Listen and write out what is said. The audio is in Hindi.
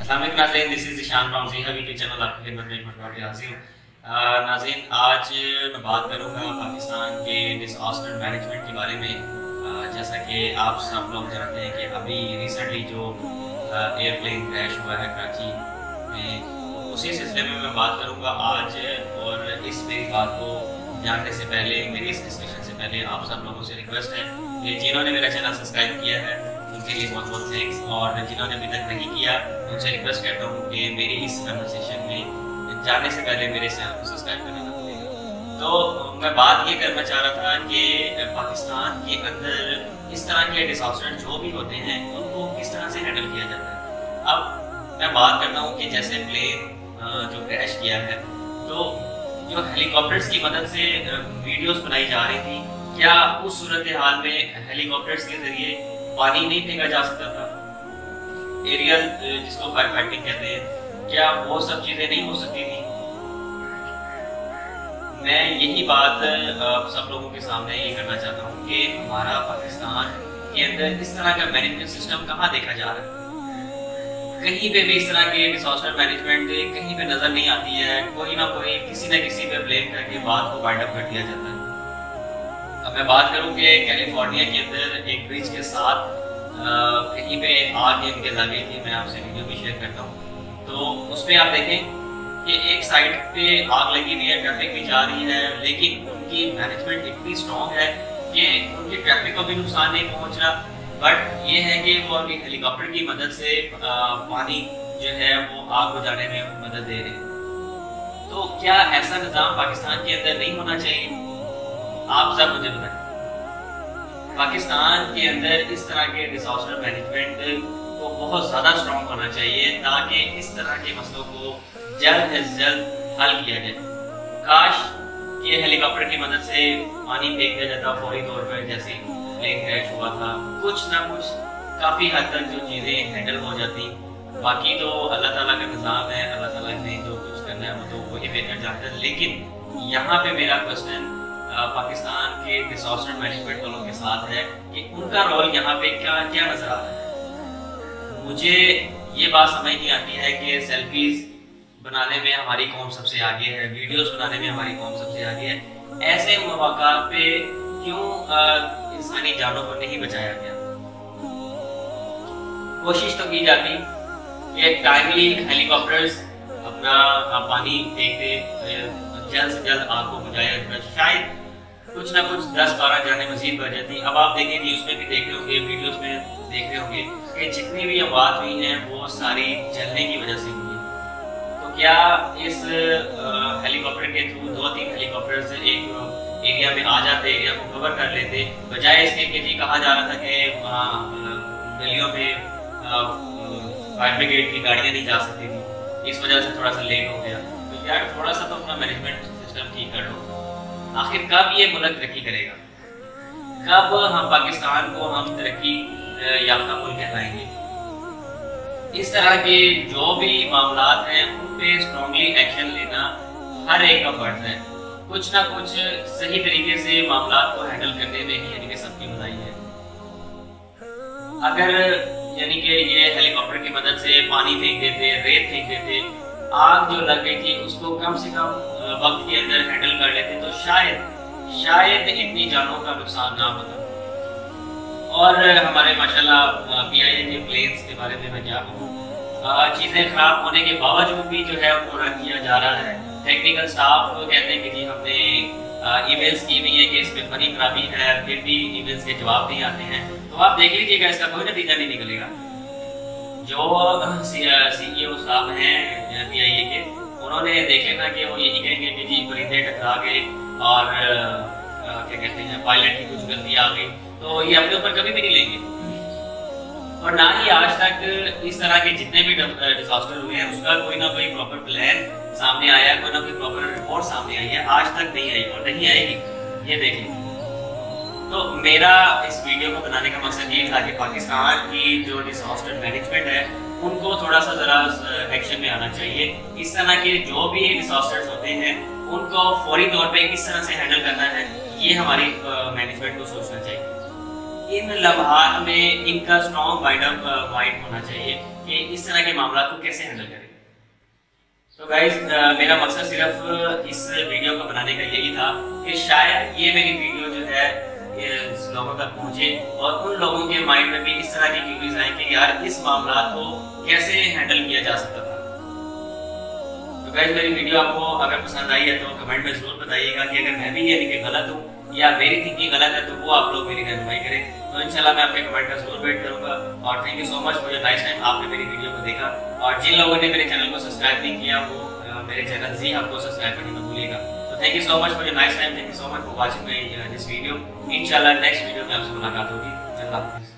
नाज़रीन, this is Ishan from Zee hub YouTube channel आपकी खिदमत में मैं हाजिर हूँ। नाज़रीन, आज मैं बात करूँगा पाकिस्तान के डिसास्टर मैनेजमेंट के बारे में। जैसा कि आप सब लोग जानते हैं कि अभी रिसेंटली जो एयरप्लेन क्रैश हुआ है कराची में, उसी सिलसिले में मैं बात करूँगा आज। और इस मेरी बात को जानने से पहले, मेरी इस डिस्कशन से पहले आप सब लोगों से रिक्वेस्ट है कि जिन्होंने मेरा चैनल सब्सक्राइब किया है उनके लिए बहुत बहुत थैंक्स, और जिन्होंने अभी तक नहीं किया उनसे रिक्वेस्ट करता हूँ कि मेरी इस कन्वर्सेशन में जाने से पहले मेरे चैनल को सब्सक्राइब करना ना भूलिएगा। तो मैं बात ये करना चाह रहा था कि पाकिस्तान के अंदर इस तरह के डिसास्टर जो भी होते हैं उनको किस तरह से हैंडल किया जाता है। अब मैं बात करता हूँ कि जैसे प्लेन जो क्रैश किया है, तो जो हेलीकॉप्टर्स की मदद से वीडियोस बनाई जा रही थी, क्या उस सूरत हाल में हेलीकॉप्टर्स के जरिए पानी नहीं फेंका जा सकता था? एरियल जिसको फायर फाइटिंग कहते हैं, क्या वो सब चीजें नहीं हो सकती थी? मैं यही बात सब लोगों के सामने ये करना चाहता हूँ कि हमारा पाकिस्तान के अंदर इस तरह का मैनेजमेंट सिस्टम कहाँ देखा जा रहा है। कहीं पे भी इस तरह के डिसास्टर मैनेजमेंट कहीं पे नजर नहीं आती है। कोई ना कोई किसी न किसी पे ब्लेम करके बात को वाइंड अप कर दिया जाता है। अब मैं बात करूं कि कैलिफोर्निया के अंदर एक ब्रिज के साथ कहीं पे आग लगी थी। मैं आपसे वीडियो भी शेयर करता हूँ। तो उसमें आप देखें कि एक साइड पे आग लगी हुई है, ट्रैफिक भी जा रही है, लेकिन उनकी मैनेजमेंट इतनी स्ट्रॉन्ग है कि उनकी ट्रैफिक को भी नुकसान नहीं पहुंच रहा। बट ये है कि वो अभी हेलीकॉप्टर की मदद से पानी जो है वो आग बुझाने में मदद दे रहे हैं। तो क्या ऐसा निजाम पाकिस्तान के अंदर नहीं होना चाहिए? आप सब मुझे बताएं। पाकिस्तान के अंदर इस तरह के डिसास्टर मैनेजमेंट को बहुत ज्यादा स्ट्रॉन्ग होना चाहिए ताकि इस तरह के मसलों को जल्द से जल्द हल किया जाए। काश ये हेलीकॉप्टर की मदद से पानी फेंक दिया जाता फौरी तौर पर, जैसे प्लेन क्रैश हुआ था। कुछ ना कुछ काफी हद तक जो चीजें हैंडल हो जाती। बाकी तो अल्लाह ताला का निजाम है, अल्लाह ताला ने जो कुछ करना है वो तो वही बेहतर जानता है। लेकिन यहाँ पे मेरा क्वेश्चन पाकिस्तान के डिसास्टर मैनेजमेंट वालों के साथ है कि उनका रोल यहाँ पे क्या क्या नजर आ रहा है। मुझे ये बात समझ नहीं आती है कि सेल्फीज बनाने में हमारी कौम सबसे आगे है, वीडियोस बनाने में हमारी कौम सबसे आगे है। ऐसे मौका पे क्यों इंसानी जानों को नहीं बचाया गया? कोशिश तो की जाती कि टाइमली हेलीकॉप्टर्स अपना पानी फेंकते, जल्द से जल्द आग को बुझाया, शायद कुछ ना कुछ 10-12 जाने मजीद बढ़ जाती। अब आप देखें, न्यूज़ में भी देख रहे होंगे, वीडियोस में देख रहे होंगे कि जितनी भी आवाज हुई है वो सारी जलने की वजह से हुई है। तो क्या इस हेलीकॉप्टर के थ्रू 2-3 हेलीकॉप्टर्स एक एरिया में आ जाते, एरिया को कवर कर लेते, बजाय इसके कि जी कहा जा रहा था कि गलियों में फायर ब्रिगेड की गाड़ियां नहीं जा सकती थी, इस वजह से थोड़ा सा लेट हो गया। तो यार थोड़ा सा तो अपना मैनेजमेंट सिस्टम ठीक कर लो। आखिर कब ये मुल्क तरक्की करेगा? कब हम पाकिस्तान को हम तरक्की याफ्ता मुल्क कहलाएंगे? इस तरह के जो भी मामलात हैं उन पे स्ट्रांगली एक्शन लेना हर एक का फर्ज है। कुछ ना कुछ सही तरीके से मामलात को हैंडल करने में ही यानी कि सबकी भलाई है। अगर यानी कि ये हेलीकॉप्टर की मदद से पानी फेंक देते, रेत फेंक देते, आग जो लग गई थी उसको कम से कम वक्त के अंदर हैंडल कर लेते, तो शायद इतनी जानों का नुकसान ना होता। और हमारे माशाल्लाह PIA के प्लेन्स के बारे में मैं क्या कहूँ, चीजें खराब होने के बावजूद भी जो है वो रन किया जा रहा है। टेक्निकल स्टाफ कहते हैं कि जी हमने ईमेल्स की हुई है कि इसमें फनी खराबी है, फिर भी ईमेल्स के जवाब नहीं आते हैं। तो आप देख लीजिएगा, इसका कोई नतीजा नहीं निकलेगा। जो CEO साहब हैं PIA के, उन्होंने देखे ना कि वो यही कहेंगे कि जी परिंदे टकरा गए और क्या कहते हैं पायलट की कुछ गलती आ गई, तो ये अपने ऊपर कभी भी नहीं लेंगे। और ना ही आज तक इस तरह के जितने भी डिसास्टर हुए हैं उसका कोई ना कोई प्रॉपर प्लान सामने आया, कोई ना कोई प्रॉपर रिपोर्ट सामने आई है। आज तक नहीं आई और नहीं आएगी, ये देख लीजिए। तो मेरा इस वीडियो को बनाने का मकसद ये था कि पाकिस्तान की जो डिसास्टर मैनेजमेंट है उनको थोड़ा सा जरा एक्शन में आना चाहिए। इस तरह के जो भी डिसास्टर्स होते हैं उनको फौरी तौर पे किस तरह से हैंडल करना है, ये हमारी मैनेजमेंट को सोचना चाहिए। इन लम्हात में इनका स्ट्रॉन्ग माइंड होना चाहिए कि इस तरह के मामला को कैसे हैंडल करें। तो गाइज मेरा मकसद सिर्फ इस वीडियो को बनाने का यही था कि शायद ये मेरी वीडियो जो है लोगों तक पहुंचे और उन लोगों के माइंड में भी इस तरह की क्यूरीज आए कि यार इस मामला को कैसे हैंडल किया जा सकता था। तो गाइस मेरी वीडियो आपको अगर पसंद आई है तो कमेंट में जरूर बताइएगा कि अगर मैं भी यानी कि गलत हूँ या मेरी थिंकिंग गलत है तो वो आप लोग मेरी रहनुमाई करें। तो इंशाल्लाह मैं आपके कमेंट का जरूर वेट करूंगा। और thank you so much for your nice time, आपने मेरी वीडियो को देखा। और जिन लोगों ने मेरे चैनल को सब्सक्राइब नहीं किया वो मेरे चैनल जी आपको सब्सक्राइब करने में भूलिएगा। तो thank you so much for your nice time, thank you so much for watching my this video. इंशाल्लाह नेक्स्ट वीडियो में आपसे मुलाकात होगी। अल्लाह हाफिज़।